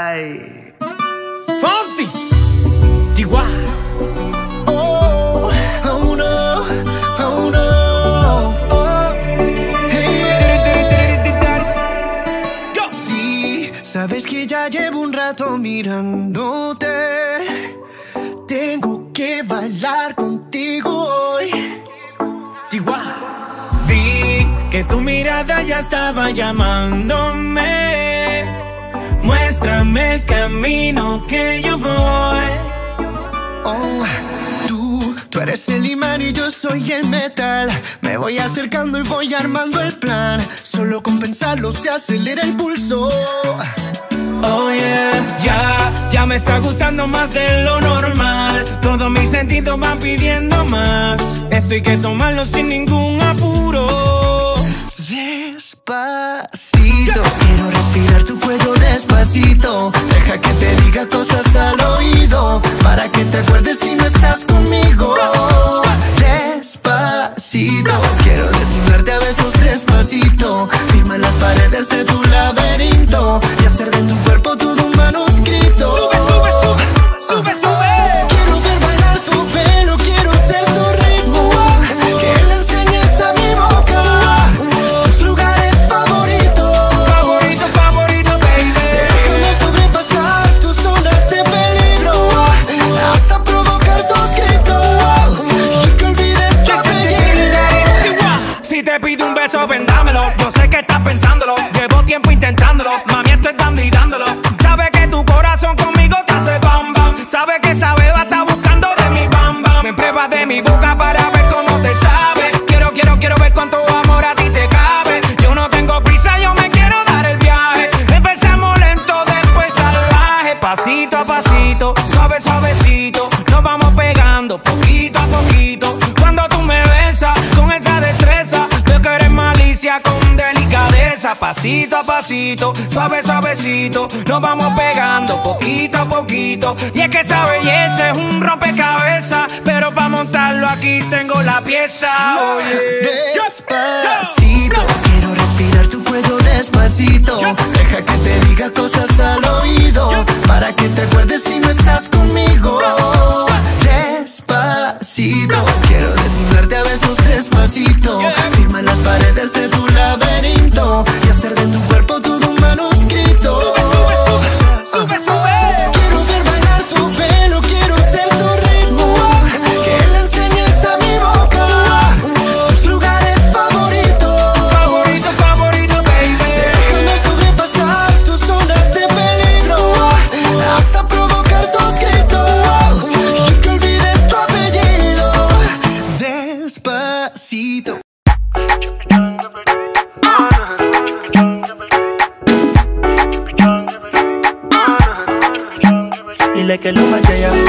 Ay. Fonsi, Chihuahua. Oh, oh no, oh no. Oh, hey. Sí, sabes que ya llevo un rato mirándote. Tengo que bailar contigo hoy. Chihuahua. Vi que tu mirada ya estaba llamándome. Muéstrame el camino que yo voy. Oh, tú eres el imán y yo soy el metal. Me voy acercando y voy armando el plan. Solo con pensarlo se acelera el pulso. Oh yeah, ya me está gustando más de lo normal. Todos mis sentidos van pidiendo más. Esto hay que tomarlo sin ningún apuro. Despacito, quiero respirar tu cuello despacito. Deja que te diga cosas al oído, para que te acuerdes si no estás conmigo. Despacito, quiero desnudarte a besos despacito. Firma en las paredes de tu laberinto y hacer de tu cuerpo todo un manuscrito. Sube, sube, sube, sube, sube. Quiero ver bailar tu pelo, quiero ser tu ritmo. Que le enseñes a mi boca tus lugares favoritos. Favorito, favorito, baby. Déjame sobrepasar tus zonas de peligro, hasta provocar tus gritos y que olvides tu apellido. Si te pido un beso, vendámelo. Yo sé que estás pensándolo. Llevo tiempo intentándolo. Mami, estoy dando y dándolo. Sabe que tu corazón conmigo te hace bam bam. Sabe que esa beba está buscando de mi bam bam. Me pruebas de mi boca para ver cómo te sabe. Quiero ver cuánto amor a ti te cabe. Yo no tengo prisa, yo me quiero dar el viaje. Empezamos lento, después salvaje. Pasito a pasito, suave, suavecito. Nos vamos pegando poquito a poquito. Cuando tú me besas con esa destreza, veo que eres malicia con delicadeza. Pasito a pasito, suave, suavecito. Nos vamos pegando poquito a poquito. Y es que esa belleza es un rompecabezas, pero para montarlo aquí tengo la pieza. Despacito, quiero respirar tu cuello despacito. Deja que te diga cosas al oído, para que te acuerdes si no estás conmigo. Despacito, quiero desnudarte a besos despacito. Firma en las paredes de tu laberinto y hacer de tu cuerpo todo un manuscrito. Sube, sube, sube, sube, sube. Quiero ver bailar tu pelo, quiero ser tu ritmo. Que le enseñes a mi boca tus lugares favoritos. Favorito, favorito, baby. Déjame sobrepasar tus zonas de peligro, hasta provocar tus gritos y que olvides tu apellido. Despacito. Dile que lo mate ya.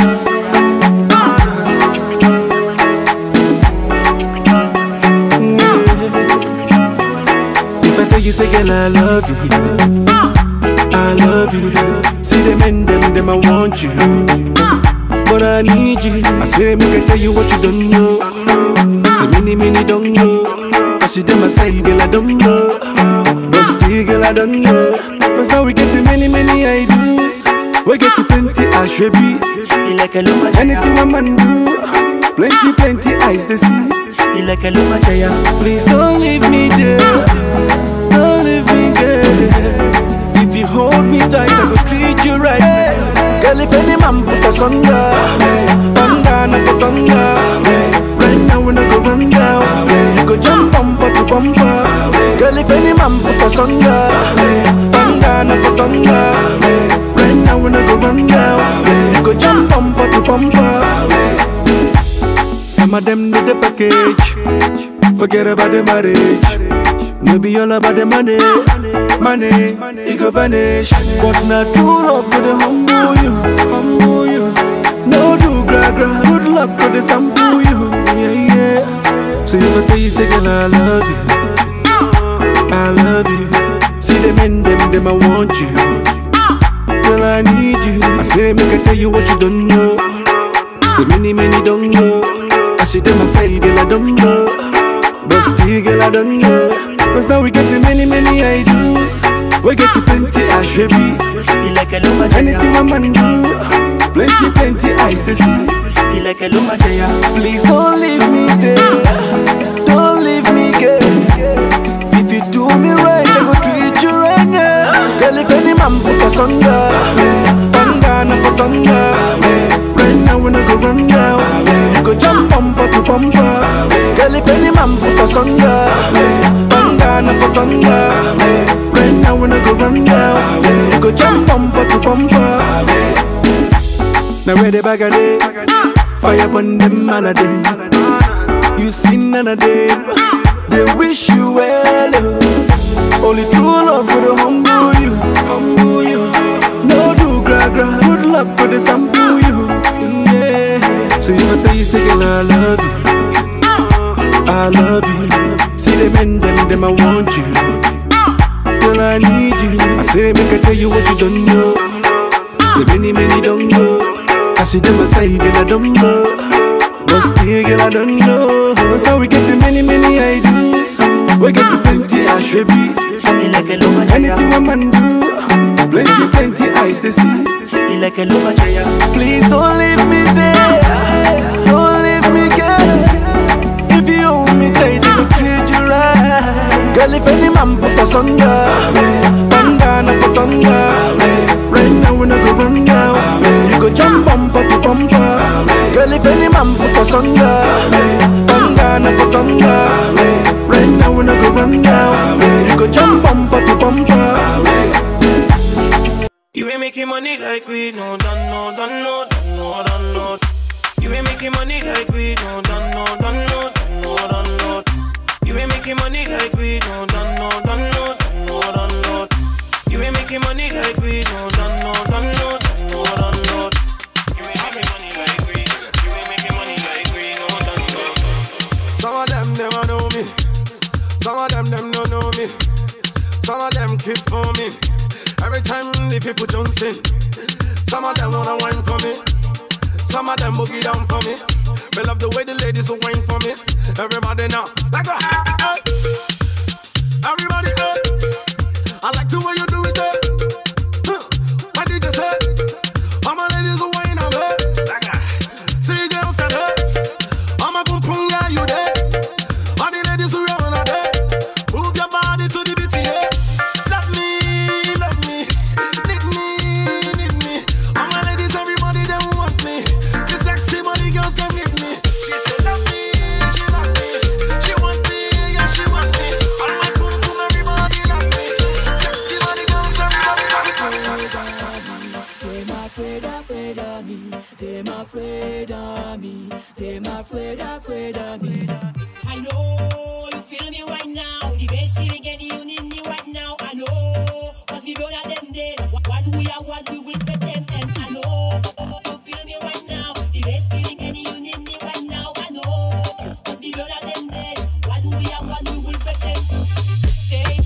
If I tell you, say girl, I love you, I love you. See them and them I want you, but I need you. I say make I tell you what you don't know. Say many don't know. I see them I say girl I don't know, but still girl I don't know. Cause now we get to many ideas. We get to plenty ashrebi. Anything a man do, plenty eyes they see. Please don't leave me there, don't leave me there. If you hold me tight, I could treat you right. Girl, if any man put us under, thunder, not for thunder. Right now we not go run down. You go jump bumper to bumper. Girl, if any man put us under, thunder, not for thunder. Right now we not go run down. You go jump bumper to bumper. Some of them need the package. Forget about the marriage. Maybe all about the money. Money, it go vanish. But not true love to the humble you. No do gra. Good luck to the sample you. Yeah. So if I tell you, say girl, I love you, I love you. See them and them I want you. Girl, I need you. I say make I tell you what you don't know. Say many don't know. I see them I say girl I don't know, but still girl I don't know. Cause now we get to many ideas. We get to plenty, I should be. Anything a man do, plenty, I see. Please don't leave me there, don't leave me there. If you do me right, I go treat you right now. Girl, if any man put us under, thunder, not for thunder. Right now when I go run down, you go jump bumper to bumper. Girl, if any man put us under, thunder, not for thunder. Right now when I go run down, you go jump bumper to bumper. Now where the bag of day, fire burn them all of them. You see none of them, they wish you well. Only true love will humble you. No do gra gra, good luck with the sample you. Yeah. So if I tell you say girl I love you, see them and them I want you. Girl I need you. I say make I tell you what you don't know. Say many don't know. I see them aside girl I don't know. But still girl I don't know. Now we get to many ideas. We get to plenty I should be. Anything a man do, plenty I see. Please don't leave me there, don't leave me girl. If you hold me tight, I will treat you right. Girl, if any man put us under, thunder, not for thunder. Right now when I go run down, you go jump bumper to bumper. Girl, if any man put us under, thunder, not for thunder. Right now when I go run down, you go jump bumper to bumper. You ain't making money like we no done no. You ain't making money like we no done no. You ain't making money like we no done no. You ain't making money like we no done no. You ain't making money like we. You ain't making money like we no done no. Some of them never know me. Some of them don't know me. Some of them keep for me. Every time the people jumps in, some of them wanna wine for me. Some of them boogie down for me. Me love the way the ladies will wine for me. Everybody now, like a hey. Everybody hey. I like the way you do it hey. What did you say? All my ladies will wine on me. Like a see girls that hey. All my pum pum guy you there. All the ladies who run on there. Move your body to the beat yeah. Love me. Need me. All my ladies, everybody, they want me. The sexy body girls, they need me. She said, love me, she love me. She want me, yeah, she want me. All my boom boom, everybody love me. Sexy body girls, everybody love me. Them afraid of me. Them afraid of me. Them afraid of me. I know you feel me right now. The best feeling and you need me right now. I know, cause we better them dead. What we are, what we will put them. And I know you feel me right now. The best feeling and you need me right now. I know, cause we better them dead. What we are, what we will put them. Stay.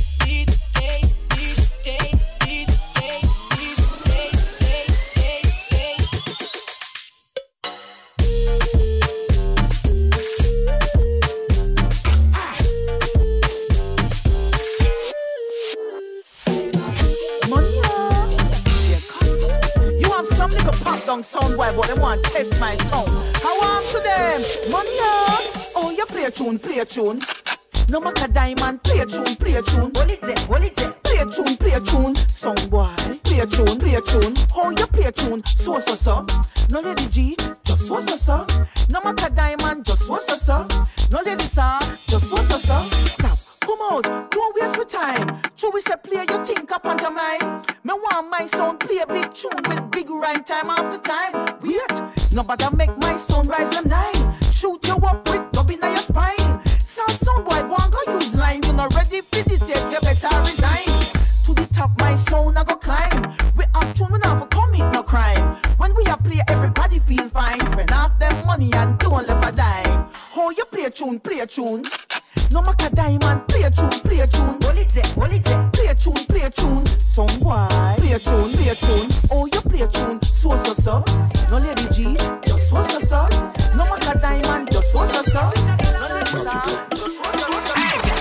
Sound why, but they want to test my sound. I want to them, money on. Oh, you play a tune. No matter diamond, play a tune. Hold it there. Play a tune. Song boy, play a tune. Oh, you play a tune, so. No lady G, just so. No matter diamond, just so. No lady sir, just so. Stop. Come out, don't waste your time. True, we say play your think up onto mine. Me want my sound play a big tune with big rhyme time after time. Wait, nobody make my sound rise them 9. Shoot you up with dub in your spine. Sound boy, go and go use line. You not ready for this yet, you better resign. To the top, my sound I go climb. We have tune, we not for commit no crime. When we a play, everybody feel fine. Spend half them money and don't left a dime. Oh, you play a tune. No matter diamond, play a tune. Hold it there. Play a tune. Song boy, play a tune. Oh, you play a tune, so. No lady G, just so. No matter diamond, just so. No lady sir, just so.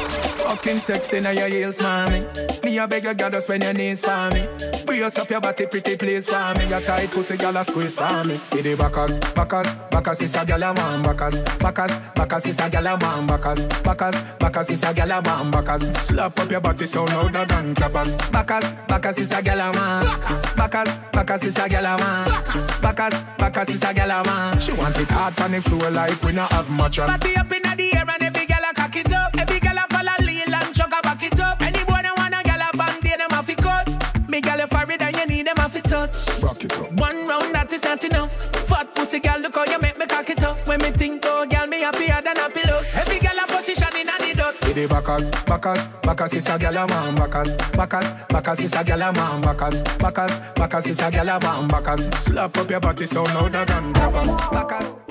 Fucking sexy now your heels for me. Me a beg you girl just when your knees for me. Brace up your body pretty please for me. Your tight pussy girl a squeeze for me. Hit the backers, backers, backers is a girl a man. Backers, backers, backers is a girl a man. Backers, backers, backers is a girl a man. Backers, slap up your body so louder than clappers. Backers, backers is a girl a man. Backers, backers is a girl a man. Backers, backers is a girl a man. She want it hard on the floor like we not have mattress. Body up in the air and every girl a cock it up. Every girl a follow lean and chuck a back it up. Any boy that want a girl a bang, they them a fi cut. Me girl a forehead and you need them a fi touch. Rock it up. One round that is not enough. Fat pussy girl, look how you make me cock it off. When me think oh girl, me happier than a pillow. Every girl a position in a the dot. Hit the backers, backers, backers is a girl a man. Backers, backers, backers is a girl a man. Backers, backers, backers is a girl a man. Backers, slap up your body so louder than clappers. Backers.